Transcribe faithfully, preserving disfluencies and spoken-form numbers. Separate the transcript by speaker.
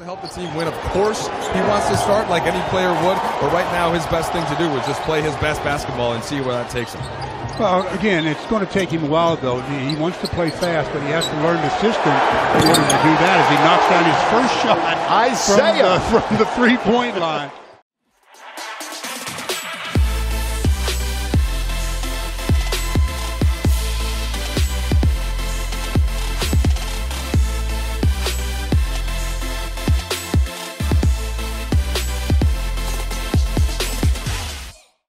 Speaker 1: help the team win. Of course, he wants to start like any player would, but right now his best thing to do is just play his best basketball and see where that takes him.
Speaker 2: Well, again, it's going to take him a while, though. He wants to play fast, but he has to learn the system in order to do that as he knocks down his first shot
Speaker 3: Isaiah
Speaker 2: from the, from the three-point line.